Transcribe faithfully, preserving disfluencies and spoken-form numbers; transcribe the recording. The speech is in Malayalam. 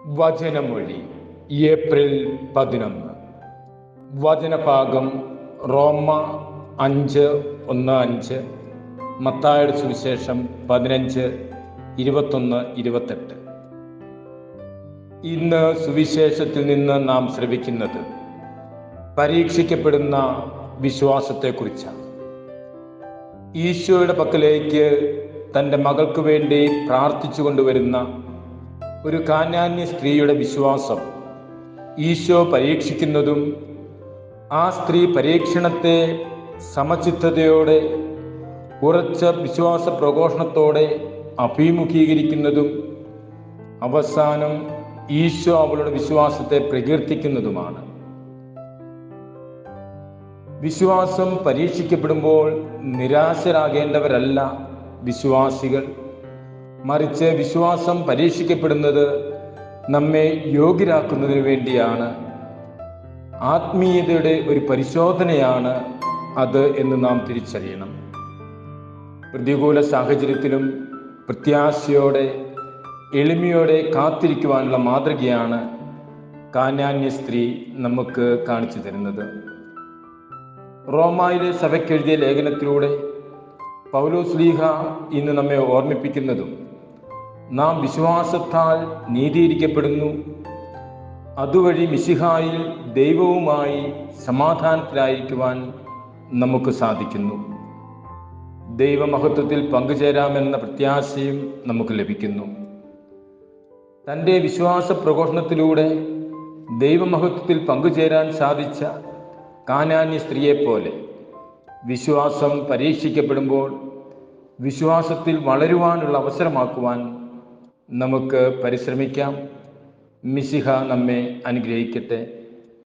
വചനമൊഴി ഏപ്രിൽ പതിനൊന്ന്. വചനഭാഗം റോമ അഞ്ച് ഒന്ന് അഞ്ച്, മത്തായിയുടെ സുവിശേഷം പതിനഞ്ച് ഇരുപത്തൊന്ന് ഇരുപത്തെട്ട്. ഇന്ന് സുവിശേഷത്തിൽ നിന്ന് നാം ശ്രവിക്കുന്നത് പരീക്ഷിക്കപ്പെടുന്ന വിശ്വാസത്തെക്കുറിച്ചാണ്. ഈശോയുടെ പക്കലേക്ക് തൻ്റെ മകൾക്ക് വേണ്ടി പ്രാർത്ഥിച്ചു കൊണ്ടുവരുന്ന ഒരു കാനാന്യ സ്ത്രീയുടെ വിശ്വാസം ഈശോ പരീക്ഷിക്കുന്നതും ആ സ്ത്രീ പരീക്ഷണത്തെ സമചിത്തതയോടെ ഉറച്ച വിശ്വാസ പ്രഘോഷണത്തോടെ അഭിമുഖീകരിക്കുന്നതും അവസാനം ഈശോ അവളുടെ വിശ്വാസത്തെ പ്രകീർത്തിക്കുന്നതുമാണ്. വിശ്വാസം പരീക്ഷിക്കപ്പെടുമ്പോൾ നിരാശരാകേണ്ടവരല്ല വിശ്വാസികൾ. മറിച്ച് വിശ്വാസം പരീക്ഷിക്കപ്പെടുന്നത് നമ്മെ യോഗ്യരാക്കുന്നതിന് വേണ്ടിയാണ്. ആത്മീയതയുടെ ഒരു പരിശോധനയാണ് അത് എന്ന് നാം തിരിച്ചറിയണം. പ്രതികൂല സാഹചര്യത്തിലും പ്രത്യാശയോടെ എളിമയോടെ കാത്തിരിക്കുവാനുള്ള മാതൃകയാണ് കാനാന്യ സ്ത്രീ നമുക്ക് കാണിച്ചു തരുന്നത്. റോമായിലെ സഭയ്ക്കെഴുതിയ ലേഖനത്തിലൂടെ പൗലോസ്ലീഹ ഇന്ന് നമ്മെ ഓർമ്മിപ്പിക്കുന്നതും നാം വിശ്വാസത്താൽ നീതീകരിക്കപ്പെടുന്നു, അതുവഴി മിശിഹായിൽ ദൈവവുമായി സമാധാനത്തിലായിരിക്കുവാൻ നമുക്ക് സാധിക്കുന്നു. ദൈവമഹത്വത്തിൽ പങ്കുചേരാമെന്ന പ്രത്യാശയും നമുക്ക് ലഭിക്കുന്നു. തൻ്റെ വിശ്വാസ പ്രഘോഷണത്തിലൂടെ ദൈവമഹത്വത്തിൽ പങ്കുചേരാൻ സാധിച്ച കാനാന്യ സ്ത്രീയെപ്പോലെ വിശ്വാസം പരീക്ഷിക്കപ്പെടുമ്പോൾ വിശ്വാസത്തിൽ വളരുവാനുള്ള അവസരമാക്കുവാൻ നമുക്ക് പരിശ്രമിക്കാം. മിശിഹ നമ്മെ അനുഗ്രഹിക്കട്ടെ.